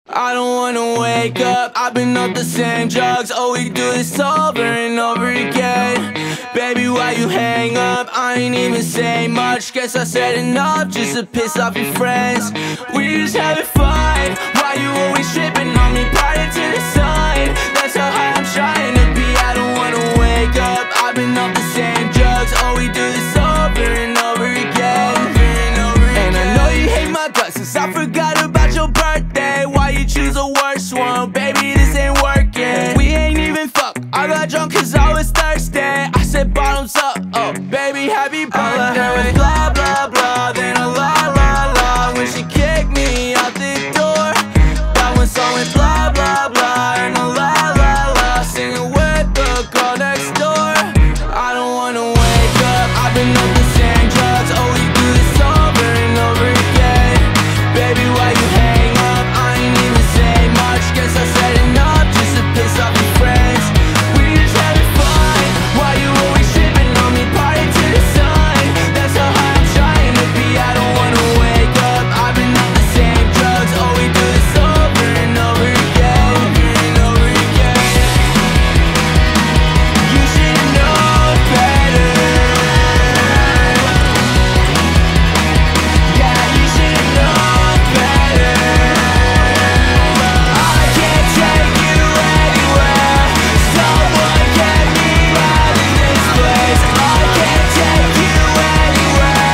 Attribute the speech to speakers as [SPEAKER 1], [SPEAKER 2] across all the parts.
[SPEAKER 1] I don't wanna wake up, I've been up the same drugs. Oh, we do this over and over again. Baby, why you hang up? I ain't even say much. Guess I said enough just to piss off your friends. We just having fun. Why you always tripping on me? Party to the sun. That's how high I'm trying to be. I don't wanna wake up, I've been up the same drugs. Oh, we do this over and over again. And I know you hate my guts since I forgot about your birthday. Why you choose a worse one? Baby, this ain't working. We ain't even fuck, I got drunk cause I was thirsty. I said bottoms up, oh baby, happy birthday. Blah, blah, blah, then a la, la, la. When she kicked me out the door, that one song went blah, blah, blah, and a la, la, la. Singing with the girl next door. I don't wanna wake up, I've been on the same drugs. Oh, we do this over and over again. Baby, why you hang up? I ain't even say much. Guess I said enough just to piss off your friends. We just having fun. Why you always tripping on me? Party to the sun. That's how high I'm trying to be. I don't wanna wake up, I've been on the same drugs. Oh, we do this over and over again. Over and over again. You should've known better. Yeah, you should've known better. I can't take you anywhere. Someone get me out of this place. I can't take you anywhere.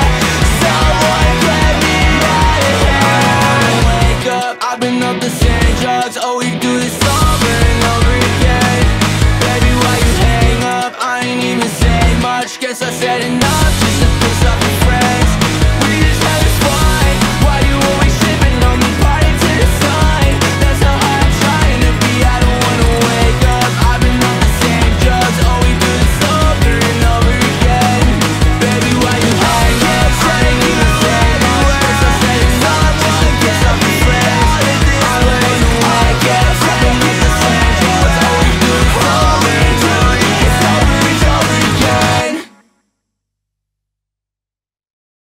[SPEAKER 1] Someone get me out of here. Wake up, I've been up the same drugs. Oh,